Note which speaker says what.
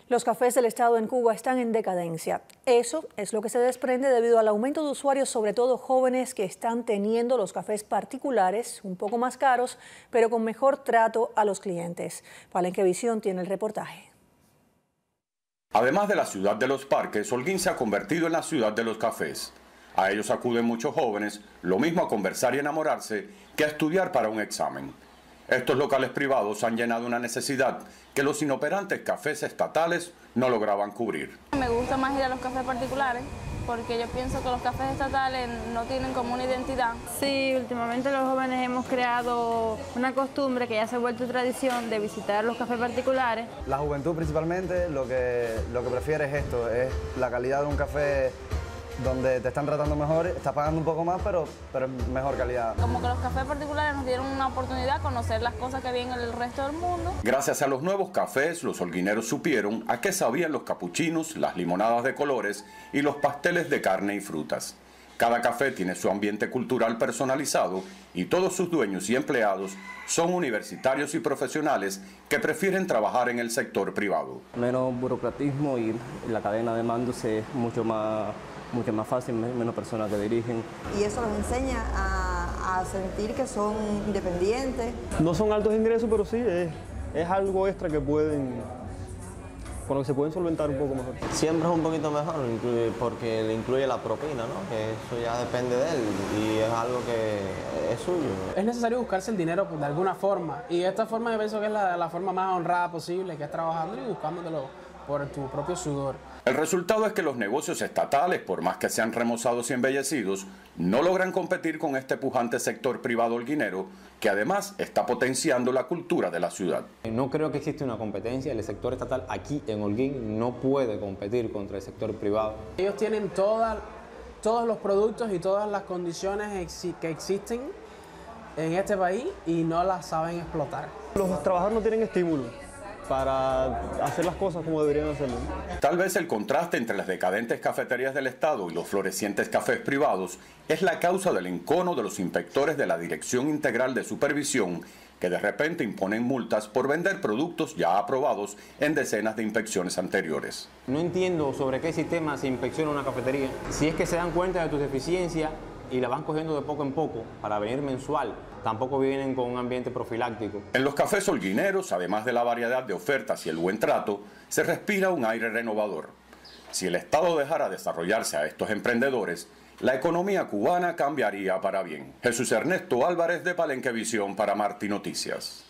Speaker 1: Los cafés del estado en Cuba están en decadencia. Eso es lo que se desprende debido al aumento de usuarios, sobre todo jóvenes, que están teniendo los cafés particulares un poco más caros, pero con mejor trato a los clientes. Palenquevisión tiene el reportaje.
Speaker 2: Además de la ciudad de los parques, Holguín se ha convertido en la ciudad de los cafés. A ellos acuden muchos jóvenes, lo mismo a conversar y enamorarse que a estudiar para un examen. Estos locales privados han llenado una necesidad que los inoperantes cafés estatales no lograban cubrir.
Speaker 3: Me gusta más ir a los cafés particulares porque yo pienso que los cafés estatales no tienen como una identidad.
Speaker 4: Sí, últimamente los jóvenes hemos creado una costumbre que ya se ha vuelto tradición de visitar los cafés particulares.
Speaker 5: La juventud principalmente lo que prefiere es esto, es la calidad de un café donde te están tratando mejor, estás pagando un poco más, pero es mejor calidad.
Speaker 3: Como que los cafés particulares nos dieron una oportunidad de conocer las cosas que había en el resto del mundo.
Speaker 2: Gracias a los nuevos cafés, los holguineros supieron a qué sabían los capuchinos, las limonadas de colores y los pasteles de carne y frutas. Cada café tiene su ambiente cultural personalizado y todos sus dueños y empleados son universitarios y profesionales que prefieren trabajar en el sector privado.
Speaker 6: Menos burocratismo y la cadena de mandos es mucho más fácil, menos personas que dirigen.
Speaker 7: Y eso los enseña a sentir que son independientes.
Speaker 8: No son altos ingresos, pero sí es algo extra que con lo que se pueden solventar un poco mejor.
Speaker 9: Siempre es un poquito mejor porque le incluye la propina, ¿no? Que eso ya depende de él y es algo que es suyo.
Speaker 10: Es necesario buscarse el dinero de alguna forma y esta forma yo pienso que es la forma más honrada posible, que es trabajando y buscándolo por tu propio sudor.
Speaker 2: El resultado es que los negocios estatales, por más que sean remozados y embellecidos, no logran competir con este pujante sector privado holguinero, que además está potenciando la cultura de la ciudad.
Speaker 6: No creo que exista una competencia, el sector estatal aquí en Holguín no puede competir contra el sector privado.
Speaker 10: Ellos tienen todos los productos y todas las condiciones que existen en este país y no las saben explotar.
Speaker 8: Los trabajadores no tienen estímulo para hacer las cosas como deberían hacerlo.
Speaker 2: Tal vez el contraste entre las decadentes cafeterías del Estado y los florecientes cafés privados es la causa del encono de los inspectores de la Dirección Integral de Supervisión, que de repente imponen multas por vender productos ya aprobados en decenas de inspecciones anteriores.
Speaker 6: No entiendo sobre qué sistema se inspecciona una cafetería. Si es que se dan cuenta de tus deficiencias y la van cogiendo de poco en poco para venir mensual, tampoco vienen con un ambiente profiláctico.
Speaker 2: En los cafés holguineros, además de la variedad de ofertas y el buen trato, se respira un aire renovador. Si el Estado dejara desarrollarse a estos emprendedores, la economía cubana cambiaría para bien. Jesús Ernesto Álvarez, de Palenquevisión, para Martí Noticias.